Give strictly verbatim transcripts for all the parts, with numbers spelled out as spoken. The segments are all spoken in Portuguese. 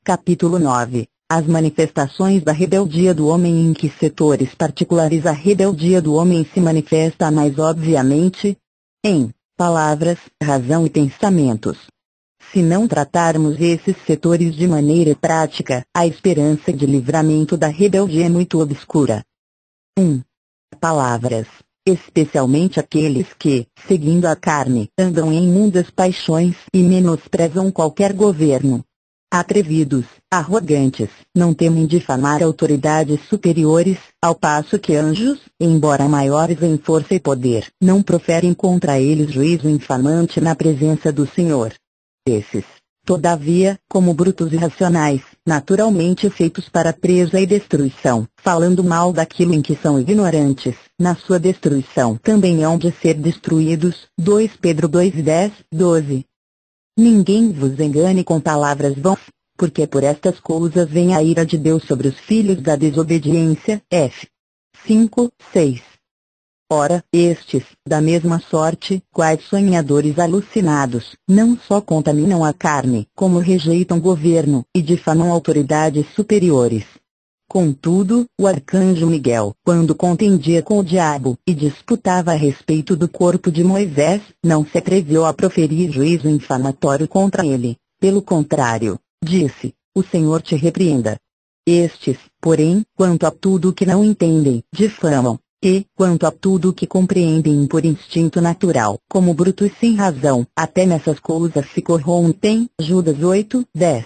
Capítulo nove. As manifestações da rebeldia do homem. Em que setores particulares a rebeldia do homem se manifesta mais obviamente? Em palavras, razão e pensamentos. Se não tratarmos esses setores de maneira prática, a esperança de livramento da rebeldia é muito obscura. um. Palavras. Especialmente aqueles que, seguindo a carne, andam em imundas paixões e menosprezam qualquer governo. Atrevidos, arrogantes, não temem difamar autoridades superiores, ao passo que anjos, embora maiores em força e poder, não proferem contra eles juízo infamante na presença do Senhor. Esses, todavia, como brutos irracionais, naturalmente feitos para presa e destruição, falando mal daquilo em que são ignorantes, na sua destruição também hão de ser destruídos. dois Pedro dois dez, doze. Ninguém vos engane com palavras vãs, porque por estas coisas vem a ira de Deus sobre os filhos da desobediência. F. cinco, seis. Ora, estes, da mesma sorte, quais sonhadores alucinados, não só contaminam a carne, como rejeitam governo, e difamam autoridades superiores. Contudo, o arcanjo Miguel, quando contendia com o diabo, e disputava a respeito do corpo de Moisés, não se atreveu a proferir juízo infamatório contra ele. Pelo contrário, disse: o Senhor te repreenda. Estes, porém, quanto a tudo o que não entendem, difamam, e, quanto a tudo o que compreendem por instinto natural, como brutos sem razão, até nessas coisas se corrompem. Judas oito, dez.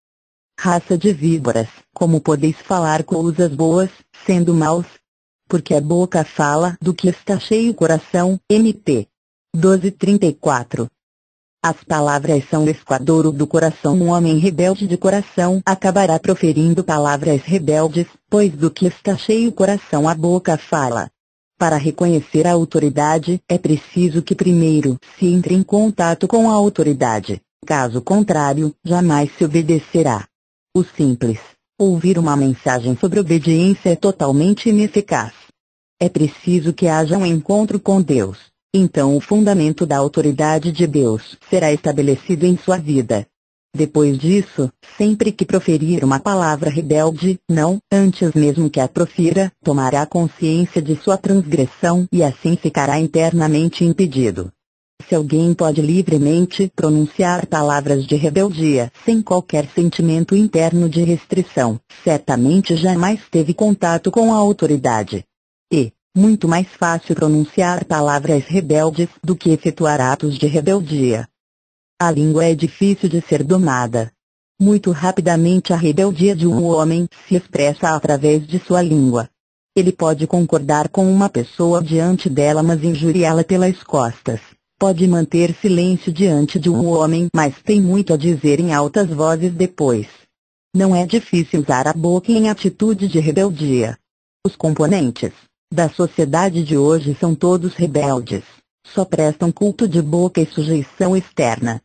Raça de víboras, como podeis falar coisas boas, sendo maus? Porque a boca fala do que está cheio o coração. M P doze, trinta e quatro. As palavras são o esquadoro do coração. Um homem rebelde de coração acabará proferindo palavras rebeldes, pois do que está cheio o coração a boca fala. Para reconhecer a autoridade, é preciso que primeiro se entre em contato com a autoridade, caso contrário, jamais se obedecerá. O simples, ouvir uma mensagem sobre obediência é totalmente ineficaz. É preciso que haja um encontro com Deus, então o fundamento da autoridade de Deus será estabelecido em sua vida. Depois disso, sempre que proferir uma palavra rebelde, não, antes mesmo que a profira, tomará consciência de sua transgressão e assim ficará internamente impedido. Se alguém pode livremente pronunciar palavras de rebeldia sem qualquer sentimento interno de restrição, certamente jamais teve contato com a autoridade. E, muito mais fácil pronunciar palavras rebeldes do que efetuar atos de rebeldia. A língua é difícil de ser domada. Muito rapidamente a rebeldia de um homem se expressa através de sua língua. Ele pode concordar com uma pessoa diante dela, mas injuriá-la pelas costas. Pode manter silêncio diante de um homem, mas tem muito a dizer em altas vozes depois. Não é difícil usar a boca em atitude de rebeldia. Os componentes da sociedade de hoje são todos rebeldes. Só prestam culto de boca e sujeição externa.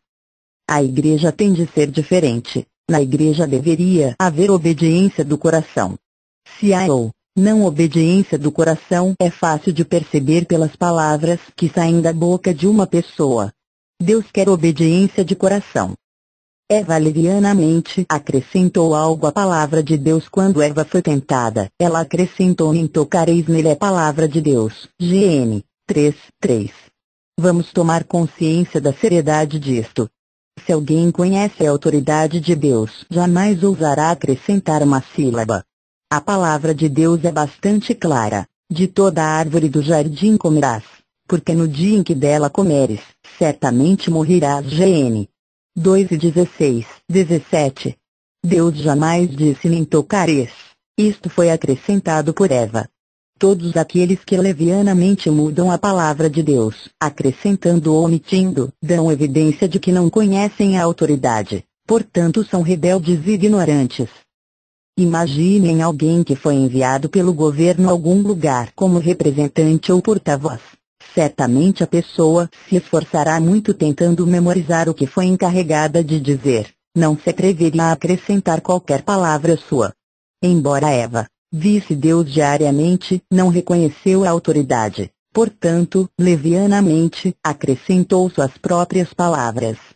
A igreja tem de ser diferente. Na igreja deveria haver obediência do coração. Se há ou não obediência do coração, é fácil de perceber pelas palavras que saem da boca de uma pessoa. Deus quer obediência de coração. Eva levianamente acrescentou algo à palavra de Deus quando Eva foi tentada. Ela acrescentou: nem tocareis nele. É palavra de Deus. Gênesis três, três. Vamos tomar consciência da seriedade disto. Se alguém conhece a autoridade de Deus, jamais ousará acrescentar uma sílaba. A palavra de Deus é bastante clara: de toda a árvore do jardim comerás, porque no dia em que dela comeres, certamente morrerás. Gênesis dois e dezesseis, dezessete. Deus jamais disse nem tocareis. Isto foi acrescentado por Eva. Todos aqueles que levianamente mudam a palavra de Deus, acrescentando ou omitindo, dão evidência de que não conhecem a autoridade, portanto são rebeldes e ignorantes. Imaginem alguém que foi enviado pelo governo a algum lugar como representante ou porta-voz. Certamente a pessoa se esforçará muito tentando memorizar o que foi encarregada de dizer. Não se atreveria a acrescentar qualquer palavra sua. Embora Eva visse Deus diariamente, não reconheceu a autoridade. Portanto, levianamente, acrescentou suas próprias palavras.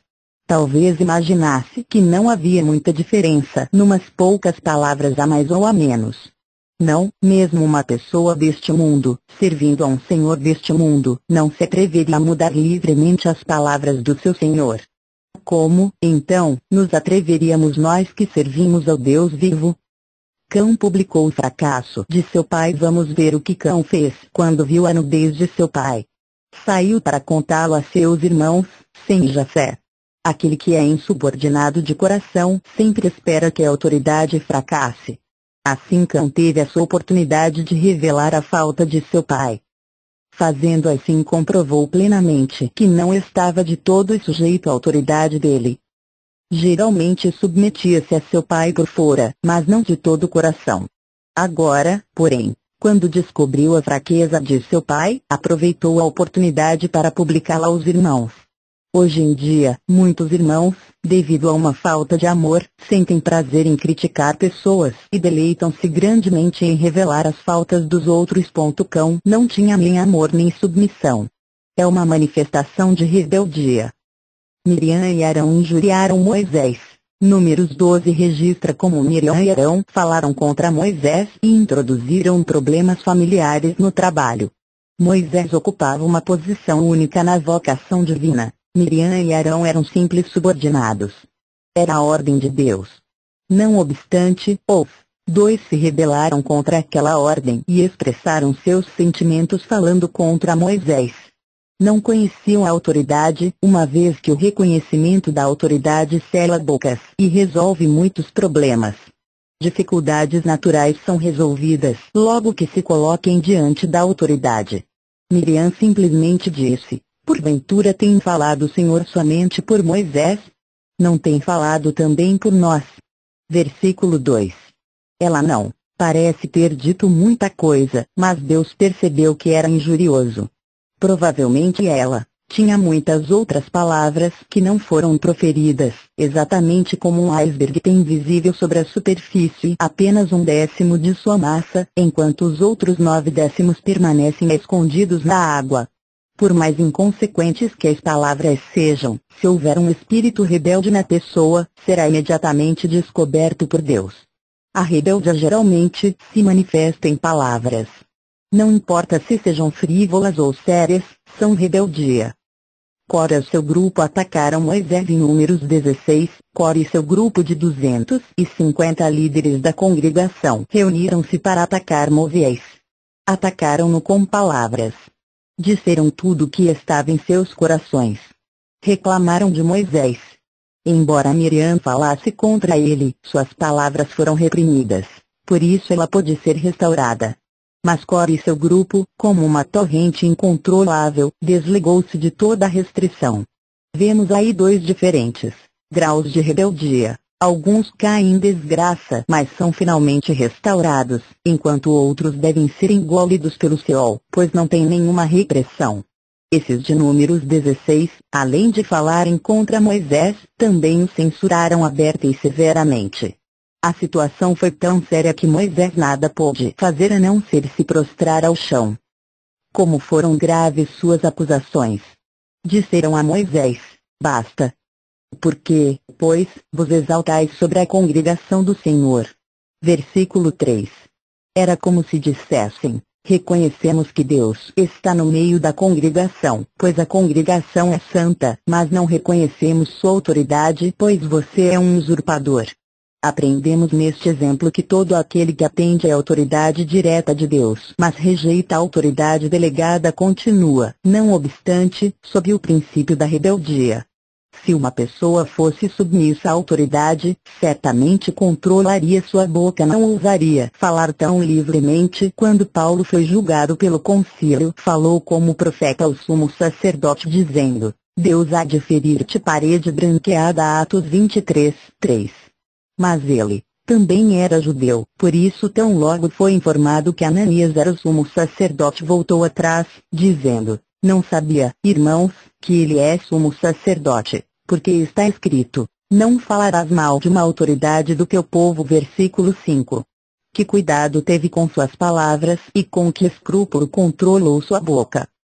Talvez imaginasse que não havia muita diferença numas poucas palavras a mais ou a menos. Não, mesmo uma pessoa deste mundo, servindo a um Senhor deste mundo, não se atreveria a mudar livremente as palavras do seu Senhor. Como, então, nos atreveríamos nós que servimos ao Deus vivo? Cão publicou o fracasso de seu pai. Vamos ver o que Cão fez quando viu a nudez de seu pai. Saiu para contá-lo a seus irmãos, Sem e Jafé. Aquele que é insubordinado de coração sempre espera que a autoridade fracasse. Assim Cão teve a sua oportunidade de revelar a falta de seu pai. Fazendo assim comprovou plenamente que não estava de todo sujeito à autoridade dele. Geralmente submetia-se a seu pai por fora, mas não de todo o coração. Agora, porém, quando descobriu a fraqueza de seu pai, aproveitou a oportunidade para publicá-la aos irmãos. Hoje em dia, muitos irmãos, devido a uma falta de amor, sentem prazer em criticar pessoas e deleitam-se grandemente em revelar as faltas dos outros. Cão não tinha nem amor nem submissão. É uma manifestação de rebeldia. Miriam e Arão injuriaram Moisés. Números doze registra como Miriam e Arão falaram contra Moisés e introduziram problemas familiares no trabalho. Moisés ocupava uma posição única na vocação divina. Miriam e Arão eram simples subordinados. Era a ordem de Deus. Não obstante, os dois se rebelaram contra aquela ordem e expressaram seus sentimentos falando contra Moisés. Não conheciam a autoridade, uma vez que o reconhecimento da autoridade cela bocas e resolve muitos problemas. Dificuldades naturais são resolvidas logo que se coloquem diante da autoridade. Miriam simplesmente disse: porventura tem falado o Senhor somente por Moisés? Não tem falado também por nós? Versículo dois. Ela não parece ter dito muita coisa, mas Deus percebeu que era injurioso. Provavelmente ela tinha muitas outras palavras que não foram proferidas, exatamente como um iceberg tem visível sobre a superfície apenas um décimo de sua massa, enquanto os outros nove décimos permanecem escondidos na água. Por mais inconsequentes que as palavras sejam, se houver um espírito rebelde na pessoa, será imediatamente descoberto por Deus. A rebeldia geralmente se manifesta em palavras. Não importa se sejam frívolas ou sérias, são rebeldia. Cora e seu grupo atacaram Moisés em Números dezesseis. Cora e seu grupo de duzentos e cinquenta líderes da congregação reuniram-se para atacar Moisés. Atacaram-no com palavras. Disseram tudo o que estava em seus corações. Reclamaram de Moisés. Embora Miriam falasse contra ele, suas palavras foram reprimidas. Por isso ela pôde ser restaurada. Mas Cora e seu grupo, como uma torrente incontrolável, desligou-se de toda a restrição. Vemos aí dois diferentes graus de rebeldia. Alguns caem em desgraça, mas são finalmente restaurados, enquanto outros devem ser engolidos pelo Seol, pois não tem nenhuma repressão. Esses de Números dezesseis, além de falarem contra Moisés, também o censuraram aberta e severamente. A situação foi tão séria que Moisés nada pôde fazer a não ser se prostrar ao chão. Como foram graves suas acusações! Disseram a Moisés: basta. Porque, pois, vos exaltais sobre a congregação do Senhor. Versículo três. Era como se dissessem: reconhecemos que Deus está no meio da congregação, pois a congregação é santa, mas não reconhecemos sua autoridade, pois você é um usurpador. Aprendemos neste exemplo que todo aquele que atende à autoridade direta de Deus, mas rejeita a autoridade delegada continua, não obstante, sob o princípio da rebeldia. Se uma pessoa fosse submissa à autoridade, certamente controlaria sua boca, não ousaria falar tão livremente. Quando Paulo foi julgado pelo concílio, falou como profeta ao sumo sacerdote dizendo: Deus há de ferir-te. Parede branqueada. Atos vinte e três, três. Mas ele também era judeu, por isso tão logo foi informado que Ananias era o sumo sacerdote, voltou atrás, dizendo: não sabia, irmãos, que ele é sumo sacerdote, porque está escrito: não falarás mal de uma autoridade do teu povo. Versículo cinco. Que cuidado teve com suas palavras e com que escrúpulo controlou sua boca.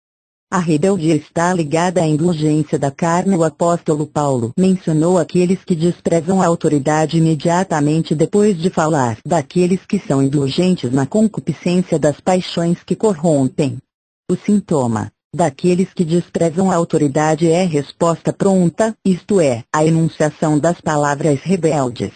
A rebeldia está ligada à indulgência da carne. O apóstolo Paulo mencionou aqueles que desprezam a autoridade imediatamente depois de falar daqueles que são indulgentes na concupiscência das paixões que corrompem. O sintoma daqueles que desprezam a autoridade é resposta pronta, isto é, a enunciação das palavras rebeldes.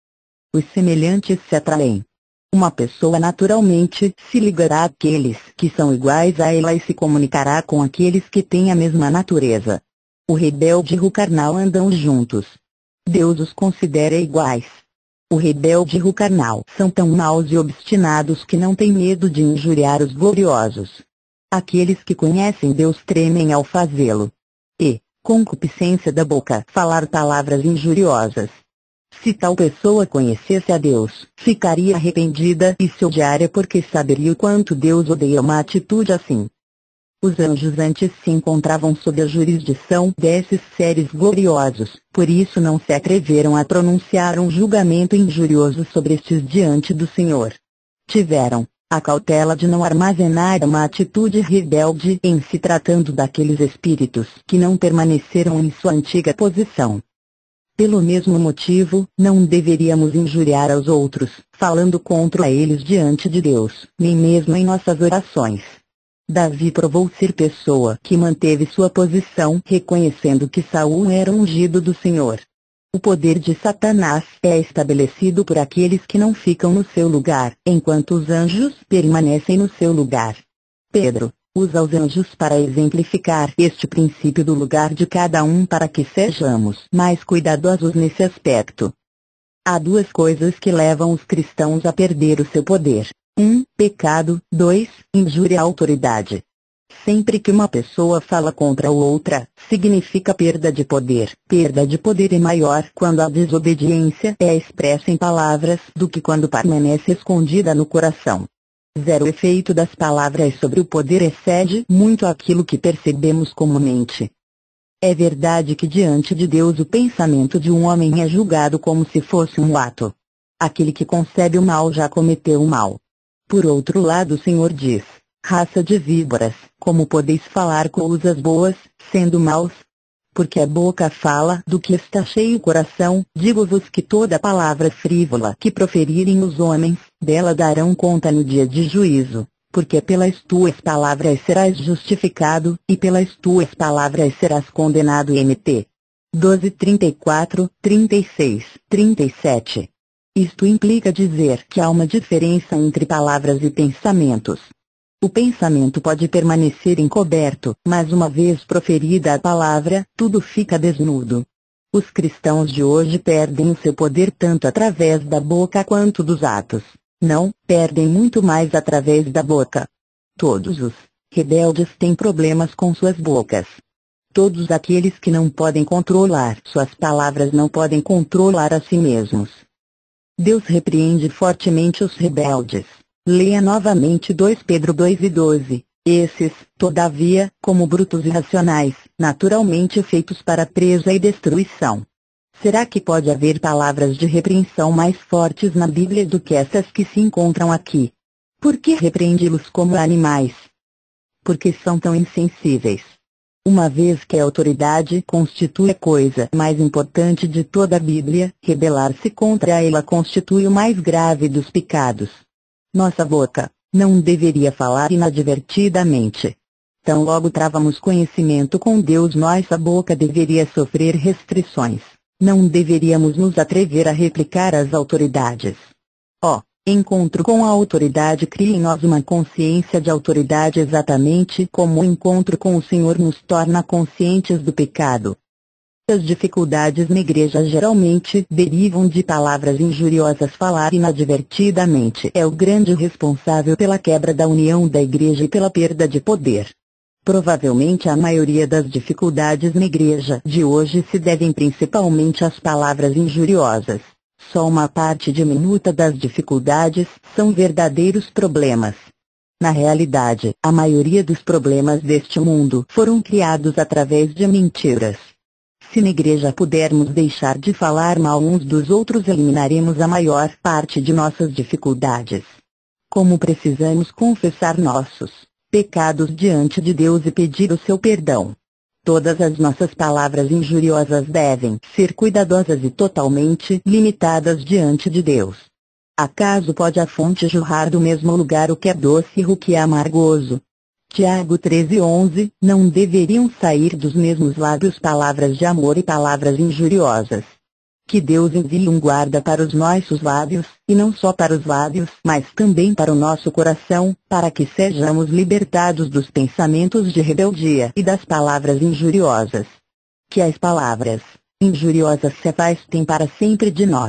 Os semelhantes se atraem. Uma pessoa naturalmente se ligará àqueles que são iguais a ela e se comunicará com aqueles que têm a mesma natureza. O rebelde e o carnal andam juntos. Deus os considera iguais. O rebelde e o carnal são tão maus e obstinados que não têm medo de injuriar os gloriosos. Aqueles que conhecem Deus tremem ao fazê-lo. E, concupiscência da boca, falar palavras injuriosas. Se tal pessoa conhecesse a Deus, ficaria arrependida e se odiaria porque saberia o quanto Deus odeia uma atitude assim. Os anjos antes se encontravam sob a jurisdição desses seres gloriosos, por isso não se atreveram a pronunciar um julgamento injurioso sobre estes diante do Senhor. Tiveram a cautela de não armazenar uma atitude rebelde em se tratando daqueles espíritos que não permaneceram em sua antiga posição. Pelo mesmo motivo, não deveríamos injuriar aos outros, falando contra eles diante de Deus, nem mesmo em nossas orações. Davi provou ser pessoa que manteve sua posição reconhecendo que Saul era ungido do Senhor. O poder de Satanás é estabelecido por aqueles que não ficam no seu lugar, enquanto os anjos permanecem no seu lugar. Pedro usa os anjos para exemplificar este princípio do lugar de cada um para que sejamos mais cuidadosos nesse aspecto. Há duas coisas que levam os cristãos a perder o seu poder. um. Pecado. dois. Injúria à autoridade. Sempre que uma pessoa fala contra outra, significa perda de poder. Perda de poder é maior quando a desobediência é expressa em palavras do que quando permanece escondida no coração. Zero. O efeito das palavras sobre o poder excede muito aquilo que percebemos comumente. É verdade que diante de Deus o pensamento de um homem é julgado como se fosse um ato. Aquele que concebe o mal já cometeu o mal. Por outro lado, o Senhor diz: raça de víboras, como podeis falar coisas boas, sendo maus? Porque a boca fala do que está cheio o coração. Digo-vos que toda palavra frívola que proferirem os homens, dela darão conta no dia de juízo, porque pelas tuas palavras serás justificado, e pelas tuas palavras serás condenado. M T doze, trinta e quatro, trinta e seis, trinta e sete. Isto implica dizer que há uma diferença entre palavras e pensamentos. O pensamento pode permanecer encoberto, mas uma vez proferida a palavra, tudo fica desnudo. Os cristãos de hoje perdem o seu poder tanto através da boca quanto dos atos. Não, perdem muito mais através da boca. Todos os rebeldes têm problemas com suas bocas. Todos aqueles que não podem controlar suas palavras não podem controlar a si mesmos. Deus repreende fortemente os rebeldes. Leia novamente dois Pedro dois e doze. Esses, todavia, como brutos irracionais, naturalmente feitos para presa e destruição. Será que pode haver palavras de repreensão mais fortes na Bíblia do que essas que se encontram aqui? Por que repreende-los como animais? Porque são tão insensíveis. Uma vez que a autoridade constitui a coisa mais importante de toda a Bíblia, rebelar-se contra ela constitui o mais grave dos pecados. Nossa boca não deveria falar inadvertidamente. Tão logo travamos conhecimento com Deus, nossa boca deveria sofrer restrições. Não deveríamos nos atrever a replicar às autoridades. Ó, encontro com a autoridade cria em nós uma consciência de autoridade exatamente como o encontro com o Senhor nos torna conscientes do pecado. As dificuldades na igreja geralmente derivam de palavras injuriosas. Falar inadvertidamente é o grande responsável pela quebra da união da igreja e pela perda de poder. Provavelmente a maioria das dificuldades na igreja de hoje se devem principalmente às palavras injuriosas. Só uma parte diminuta das dificuldades são verdadeiros problemas. Na realidade, a maioria dos problemas deste mundo foram criados através de mentiras. Se na igreja pudermos deixar de falar mal uns dos outros, eliminaremos a maior parte de nossas dificuldades. Como precisamos confessar nossos pecados diante de Deus e pedir o seu perdão. Todas as nossas palavras injuriosas devem ser cuidadosas e totalmente limitadas diante de Deus. Acaso pode a fonte jorrar do mesmo lugar o que é doce e o que é amargoso? Tiago treze, onze, não deveriam sair dos mesmos lábios palavras de amor e palavras injuriosas. Que Deus envie um guarda para os nossos lábios, e não só para os lábios, mas também para o nosso coração, para que sejamos libertados dos pensamentos de rebeldia e das palavras injuriosas. Que as palavras injuriosas se afastem para sempre de nós.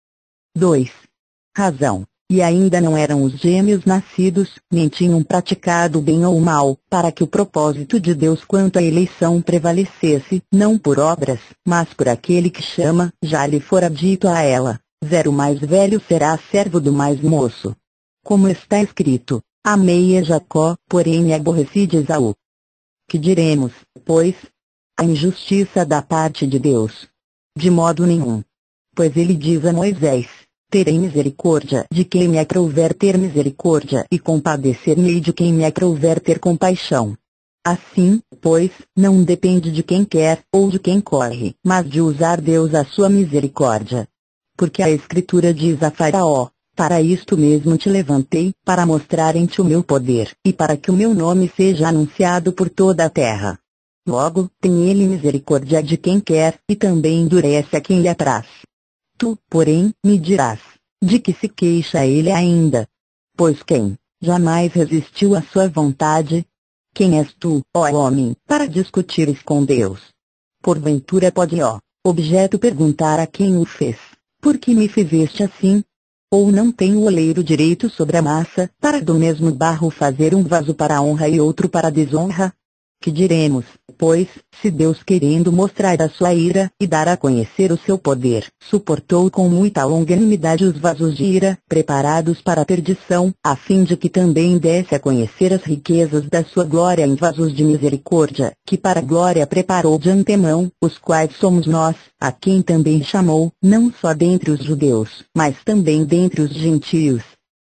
dois. Razão. E ainda não eram os gêmeos nascidos, nem tinham praticado o bem ou o mal, para que o propósito de Deus quanto à eleição prevalecesse, não por obras, mas por aquele que chama, já lhe fora dito a ela, zero mais velho será servo do mais moço. Como está escrito, amei a Jacó, porém me aborreci de Esaú. Que diremos, pois? A injustiça da parte de Deus? De modo nenhum. Pois ele diz a Moisés, terei misericórdia de quem me aprouver ter misericórdia e compadecer-me-ei de quem me aprouver ter compaixão. Assim, pois, não depende de quem quer, ou de quem corre, mas de usar Deus a sua misericórdia. Porque a Escritura diz a Faraó, para isto mesmo te levantei, para mostrar em ti o meu poder, e para que o meu nome seja anunciado por toda a terra. Logo, tem ele misericórdia de quem quer, e também endurece a quem lhe apraz. Tu, porém, me dirás, de que se queixa ele ainda? Pois quem jamais resistiu à sua vontade? Quem és tu, ó homem, para discutires com Deus? Porventura pode, ó objeto, perguntar a quem o fez, por que me fizeste assim? Ou não tem o oleiro direito sobre a massa, para do mesmo barro fazer um vaso para a honra e outro para a desonra? Que diremos, pois, se Deus, querendo mostrar a sua ira, e dar a conhecer o seu poder, suportou com muita longanimidade os vasos de ira, preparados para a perdição, a fim de que também desse a conhecer as riquezas da sua glória em vasos de misericórdia, que para a glória preparou de antemão, os quais somos nós, a quem também chamou, não só dentre os judeus, mas também dentre os gentios.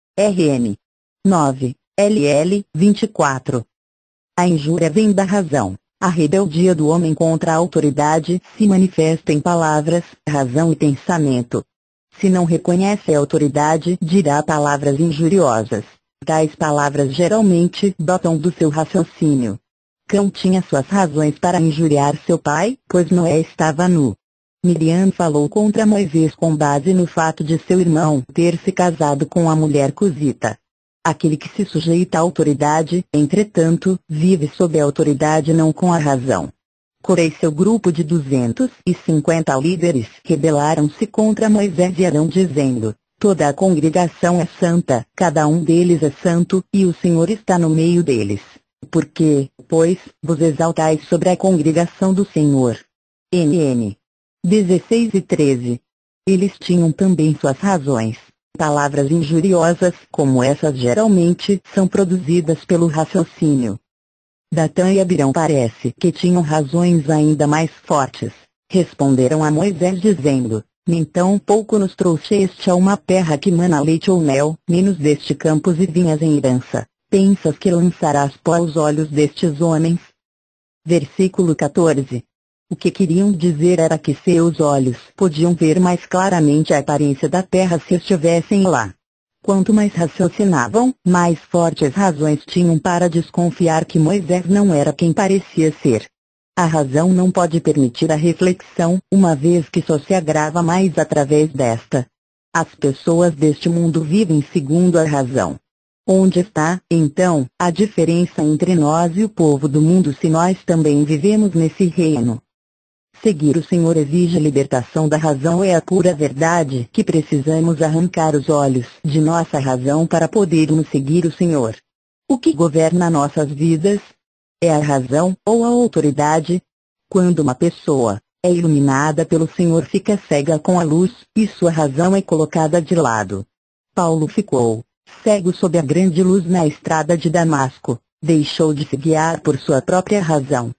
R N nove, L L vinte e quatro. A injúria vem da razão. A rebeldia do homem contra a autoridade se manifesta em palavras, razão e pensamento. Se não reconhece a autoridade, dirá palavras injuriosas. Tais palavras geralmente dotam do seu raciocínio. Cão tinha suas razões para injuriar seu pai, pois Noé estava nu. Miriam falou contra Moisés com base no fato de seu irmão ter se casado com a mulher cusita. Aquele que se sujeita à autoridade, entretanto, vive sob a autoridade não com a razão. Corei, seu grupo de duzentos e cinquenta líderes, rebelaram-se contra Moisés e Arão dizendo, toda a congregação é santa, cada um deles é santo, e o Senhor está no meio deles. Por que, pois, vos exaltais sobre a congregação do Senhor? N N dezesseis e treze. Eles tinham também suas razões. Palavras injuriosas, como essas geralmente, são produzidas pelo raciocínio. Datã e Abirão parece que tinham razões ainda mais fortes. Responderam a Moisés dizendo, nem tão pouco nos trouxeste a uma terra que mana leite ou mel, menos deste campos e vinhas em herança. Pensas que lançarás pó aos olhos destes homens? Versículo quatorze. O que queriam dizer era que seus olhos podiam ver mais claramente a aparência da terra se estivessem lá. Quanto mais raciocinavam, mais fortes razões tinham para desconfiar que Moisés não era quem parecia ser. A razão não pode permitir a reflexão, uma vez que só se agrava mais através desta. As pessoas deste mundo vivem segundo a razão. Onde está, então, a diferença entre nós e o povo do mundo se nós também vivemos nesse reino? Seguir o Senhor exige a libertação da razão, é a pura verdade que precisamos arrancar os olhos de nossa razão para podermos seguir o Senhor. O que governa nossas vidas? É a razão, ou a autoridade? Quando uma pessoa é iluminada pelo Senhor, fica cega com a luz, e sua razão é colocada de lado. Paulo ficou cego sob a grande luz na estrada de Damasco, deixou de se guiar por sua própria razão.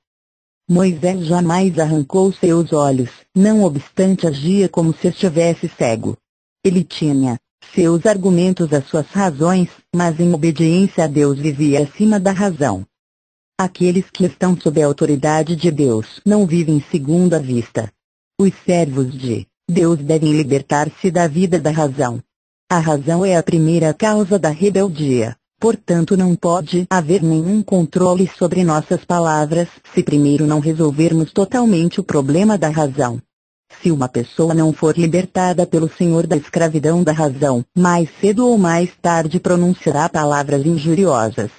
Moisés jamais arrancou seus olhos, não obstante agia como se estivesse cego. Ele tinha seus argumentos as suas razões, mas em obediência a Deus vivia acima da razão. Aqueles que estão sob a autoridade de Deus não vivem segundo a vista. Os servos de Deus devem libertar-se da vida da razão. A razão é a primeira causa da rebeldia, portanto não pode haver nenhum controle sobre nossas palavras se primeiro não resolvermos totalmente o problema da razão. Se uma pessoa não for libertada pelo Senhor da escravidão da razão, mais cedo ou mais tarde pronunciará palavras injuriosas.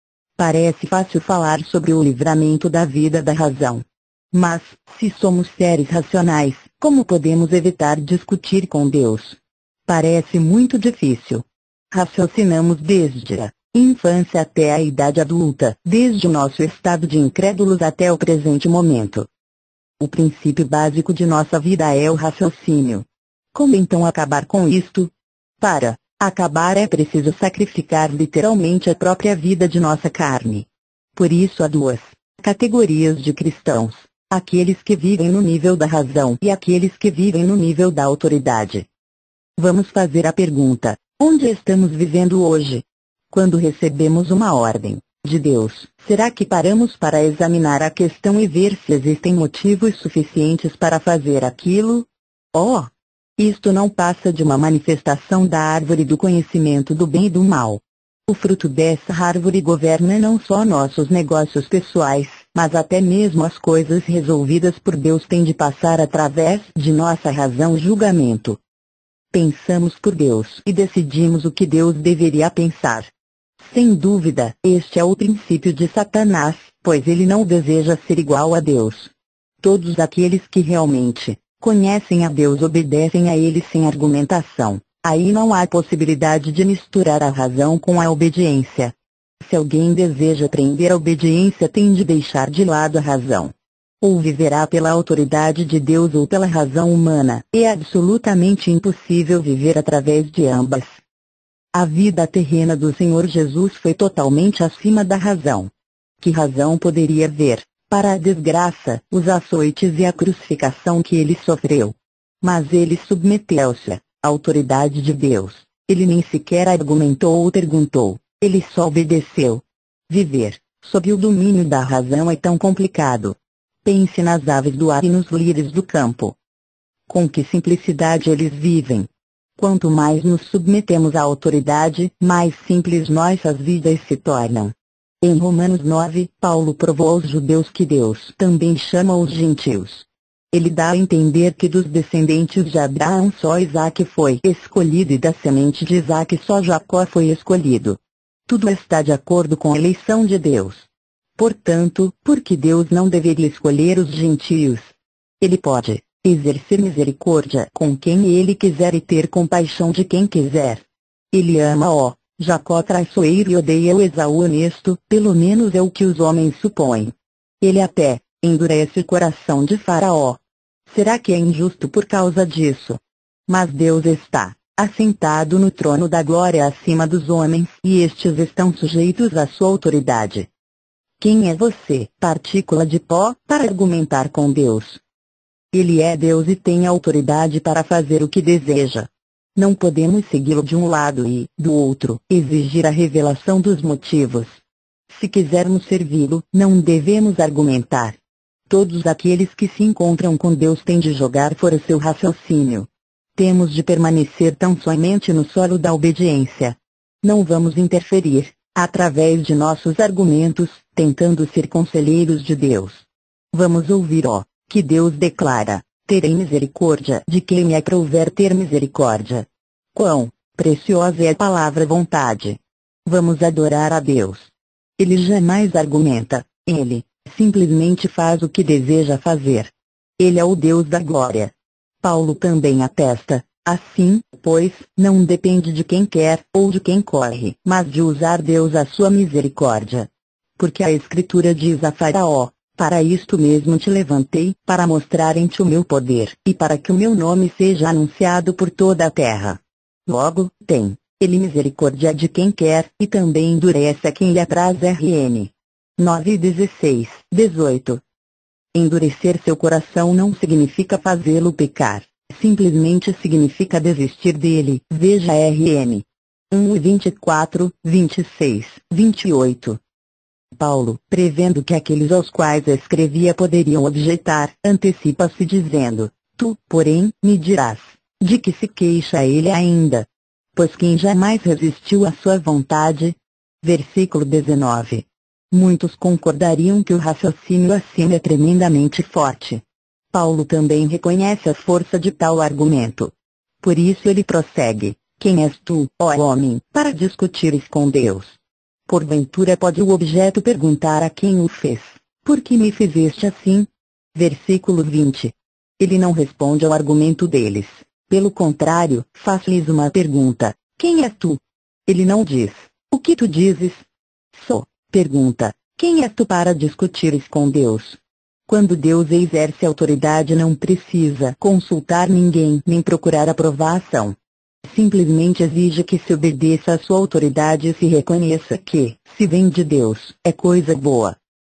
Parece fácil falar sobre o livramento da vida da razão. Mas, se somos seres racionais, como podemos evitar discutir com Deus? Parece muito difícil. Raciocinamos desde a infância até a idade adulta, desde o nosso estado de incrédulos até o presente momento. O princípio básico de nossa vida é o raciocínio. Como então acabar com isto? Para acabar é preciso sacrificar literalmente a própria vida de nossa carne. Por isso há duas categorias de cristãos: aqueles que vivem no nível da razão e aqueles que vivem no nível da autoridade. Vamos fazer a pergunta: onde estamos vivendo hoje? Quando recebemos uma ordem de Deus, será que paramos para examinar a questão e ver se existem motivos suficientes para fazer aquilo? Oh! Isto não passa de uma manifestação da árvore do conhecimento do bem e do mal. O fruto dessa árvore governa não só nossos negócios pessoais, mas até mesmo as coisas resolvidas por Deus têm de passar através de nossa razão e julgamento. Pensamos por Deus e decidimos o que Deus deveria pensar. Sem dúvida, este é o princípio de Satanás, pois ele não deseja ser igual a Deus. Todos aqueles que realmente conhecem a Deus obedecem a ele sem argumentação. Aí não há possibilidade de misturar a razão com a obediência. Se alguém deseja aprender a obediência, tem de deixar de lado a razão. Ou viverá pela autoridade de Deus ou pela razão humana. É absolutamente impossível viver através de ambas. A vida terrena do Senhor Jesus foi totalmente acima da razão. Que razão poderia ver, para a desgraça, os açoites e a crucificação que ele sofreu? Mas ele submeteu-se à autoridade de Deus. Ele nem sequer argumentou ou perguntou, ele só obedeceu. Viver sob o domínio da razão é tão complicado. Pense nas aves do ar e nos lírios do campo. Com que simplicidade eles vivem. Quanto mais nos submetemos à autoridade, mais simples nossas vidas se tornam. Em Romanos nove, Paulo provou aos judeus que Deus também chama os gentios. Ele dá a entender que dos descendentes de Abraão só Isaque foi escolhido e da semente de Isaque só Jacó foi escolhido. Tudo está de acordo com a eleição de Deus. Portanto, por que Deus não deveria escolher os gentios? Ele pode exercer misericórdia com quem ele quiser e ter compaixão de quem quiser. Ele ama ó, Jacó traiçoeiro e odeia o Esaú honesto, pelo menos é o que os homens supõem. Ele até endurece o coração de Faraó. Será que é injusto por causa disso? Mas Deus está assentado no trono da glória acima dos homens, e estes estão sujeitos à sua autoridade. Quem é você, partícula de pó, para argumentar com Deus? Ele é Deus e tem autoridade para fazer o que deseja. Não podemos segui-lo de um lado e, do outro, exigir a revelação dos motivos. Se quisermos servi-lo, não devemos argumentar. Todos aqueles que se encontram com Deus têm de jogar fora seu raciocínio. Temos de permanecer tão somente no solo da obediência. Não vamos interferir, através de nossos argumentos, tentando ser conselheiros de Deus. Vamos ouvir ó, que Deus declara: terei misericórdia de quem me aprouver ter misericórdia. Quão preciosa é a palavra vontade! Vamos adorar a Deus. Ele jamais argumenta, ele simplesmente faz o que deseja fazer. Ele é o Deus da glória. Paulo também atesta: assim, pois, não depende de quem quer, ou de quem corre, mas de usar Deus a sua misericórdia. Porque a Escritura diz a Faraó: para isto mesmo te levantei, para mostrar em ti o meu poder, e para que o meu nome seja anunciado por toda a terra. Logo, tem ele misericórdia de quem quer, e também endurece a quem lhe apraz. R N nove, dezesseis, dezoito. Endurecer seu coração não significa fazê-lo pecar, simplesmente significa desistir dele. Veja R M um, vinte e quatro, vinte e seis, vinte e oito. Paulo, prevendo que aqueles aos quais escrevia poderiam objetar, antecipa-se dizendo: Tu, porém, me dirás, de que se queixa ele ainda? Pois quem jamais resistiu à sua vontade? Versículo dezenove. Muitos concordariam que o raciocínio acima é tremendamente forte. Paulo também reconhece a força de tal argumento. Por isso ele prossegue: Quem és tu, ó homem, para discutires com Deus? Porventura pode o objeto perguntar a quem o fez: Por que me fizeste assim? Versículo vinte. Ele não responde ao argumento deles. Pelo contrário, faz-lhes uma pergunta: Quem és tu? Ele não diz: O que tu dizes? Só pergunta: Quem és tu para discutires com Deus? Quando Deus exerce autoridade, não precisa consultar ninguém nem procurar aprovação. Simplesmente exige que se obedeça à sua autoridade e se reconheça que, se vem de Deus, é coisa boa.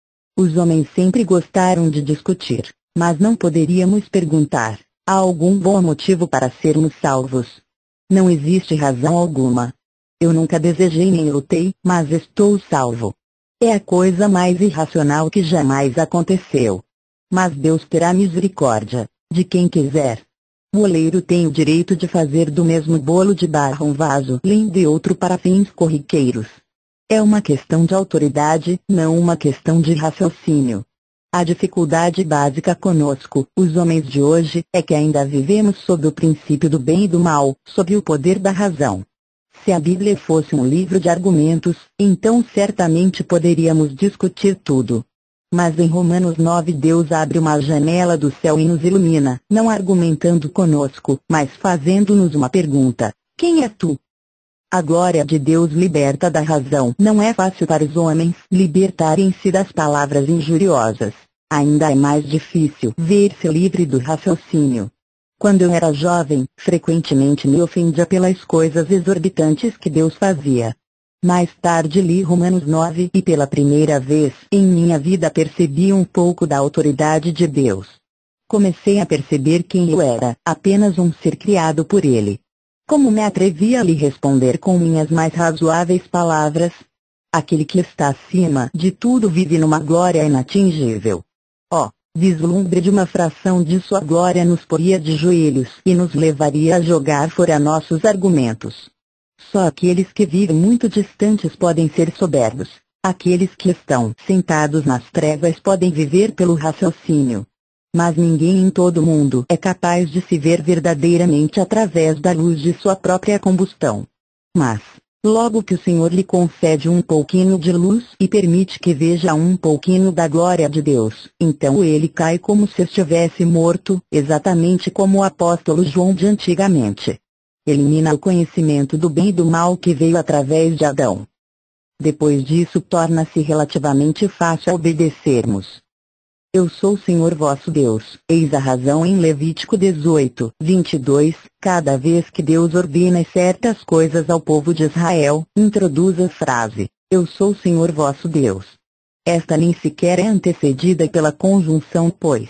Os homens sempre gostaram de discutir, mas não poderíamos perguntar: há algum bom motivo para sermos salvos? Não existe razão alguma. Eu nunca desejei nem lutei, mas estou salvo. É a coisa mais irracional que jamais aconteceu. Mas Deus terá misericórdia de quem quiser. O oleiro tem o direito de fazer do mesmo bolo de barro um vaso lindo e outro para fins corriqueiros. É uma questão de autoridade, não uma questão de raciocínio. A dificuldade básica conosco, os homens de hoje, é que ainda vivemos sob o princípio do bem e do mal, sob o poder da razão. Se a Bíblia fosse um livro de argumentos, então certamente poderíamos discutir tudo. Mas em Romanos nove Deus abre uma janela do céu e nos ilumina, não argumentando conosco, mas fazendo-nos uma pergunta: Quem é tu? A glória de Deus liberta da razão. Não é fácil para os homens libertarem-se das palavras injuriosas. Ainda é mais difícil ver-se livre do raciocínio. Quando eu era jovem, frequentemente me ofendia pelas coisas exorbitantes que Deus fazia. Mais tarde li Romanos nove e pela primeira vez em minha vida percebi um pouco da autoridade de Deus. Comecei a perceber quem eu era, apenas um ser criado por Ele. Como me atrevi a lhe responder com minhas mais razoáveis palavras? Aquele que está acima de tudo vive numa glória inatingível. Ó, vislumbre de uma fração de sua glória nos poria de joelhos e nos levaria a jogar fora nossos argumentos. Só aqueles que vivem muito distantes podem ser soberbos. Aqueles que estão sentados nas trevas podem viver pelo raciocínio. Mas ninguém em todo o mundo é capaz de se ver verdadeiramente através da luz de sua própria combustão. Mas, logo que o Senhor lhe concede um pouquinho de luz e permite que veja um pouquinho da glória de Deus, então ele cai como se estivesse morto, exatamente como o apóstolo João de antigamente. Elimina o conhecimento do bem e do mal que veio através de Adão. Depois disso torna-se relativamente fácil obedecermos. Eu sou o Senhor vosso Deus. Eis a razão em Levítico dezoito, vinte e dois, cada vez que Deus ordena certas coisas ao povo de Israel, introduz a frase: Eu sou o Senhor vosso Deus. Esta nem sequer é antecedida pela conjunção pois.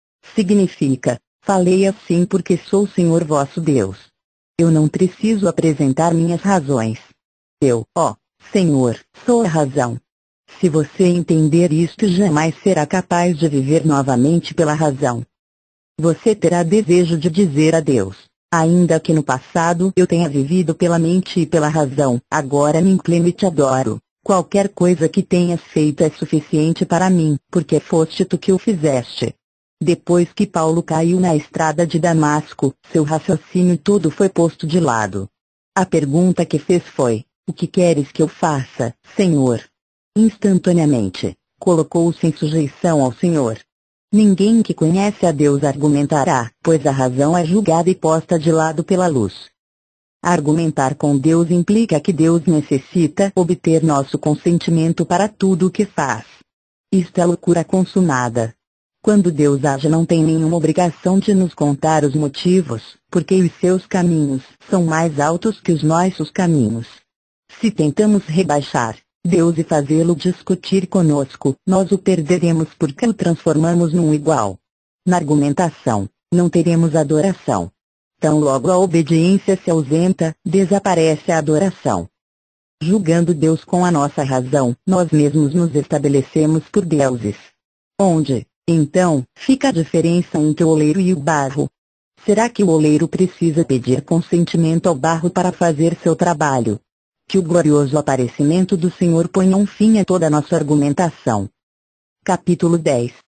Significa: falei assim porque sou o Senhor vosso Deus. Eu não preciso apresentar minhas razões. Eu, ó, Senhor, sou a razão. Se você entender isto, jamais será capaz de viver novamente pela razão. Você terá desejo de dizer a Deus: ainda que no passado eu tenha vivido pela mente e pela razão, agora me inclino e te adoro. Qualquer coisa que tenhas feito é suficiente para mim, porque foste tu que o fizeste. Depois que Paulo caiu na estrada de Damasco, seu raciocínio todo foi posto de lado. A pergunta que fez foi: o que queres que eu faça, Senhor? Instantaneamente, colocou-se em sujeição ao Senhor. Ninguém que conhece a Deus argumentará, pois a razão é julgada e posta de lado pela luz. Argumentar com Deus implica que Deus necessita obter nosso consentimento para tudo o que faz. Isto é loucura consumada. Quando Deus age, não tem nenhuma obrigação de nos contar os motivos, porque os seus caminhos são mais altos que os nossos caminhos. Se tentamos rebaixar Deus e fazê-lo discutir conosco, nós o perderemos porque o transformamos num igual. Na argumentação, não teremos adoração. Tão logo a obediência se ausenta, desaparece a adoração. Julgando Deus com a nossa razão, nós mesmos nos estabelecemos por deuses. Onde, então, fica a diferença entre o oleiro e o barro? Será que o oleiro precisa pedir consentimento ao barro para fazer seu trabalho? Que o glorioso aparecimento do Senhor ponha um fim a toda a nossa argumentação. Capítulo dez.